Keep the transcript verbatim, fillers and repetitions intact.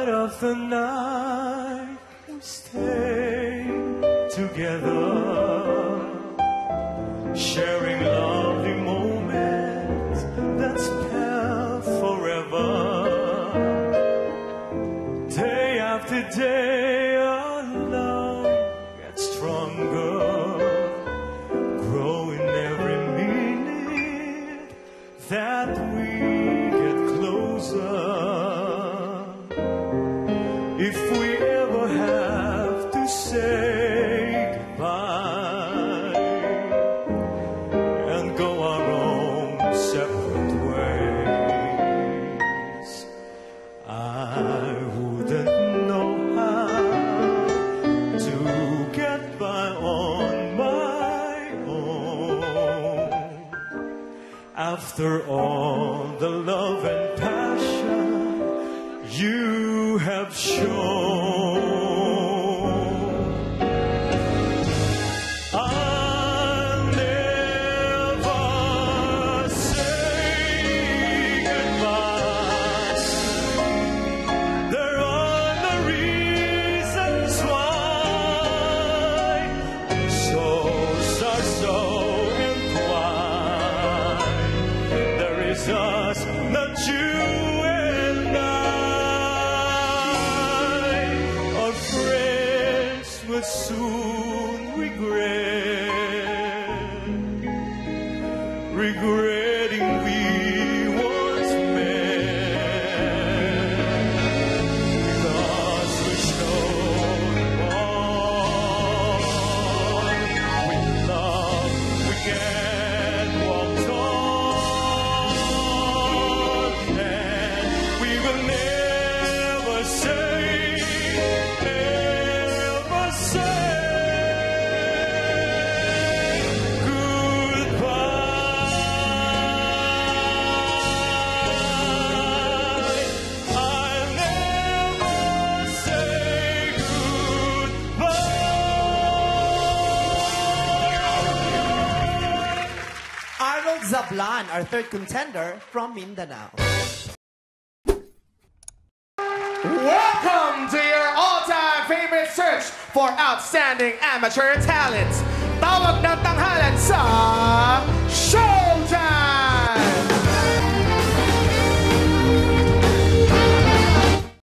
light of the night, we stay together, sharing lovely moments that spell forever. Day after day, our love gets stronger, growing every minute that we get closer. If we ever have to say goodbye and go our own separate ways, I wouldn't know how to get by on my own. After all the love and passion you have shown, I'll never say goodbye. There are no reasons why souls are so entwined. There is us, not you and I. Our friends will soon regret, regretting we once met, because we showed all with love we can walk on, and we will never say, never say Arnold Zablan, our third contender from Mindanao. Welcome to your all-time favorite search for outstanding amateur talents. Tawag ng tanghalan sa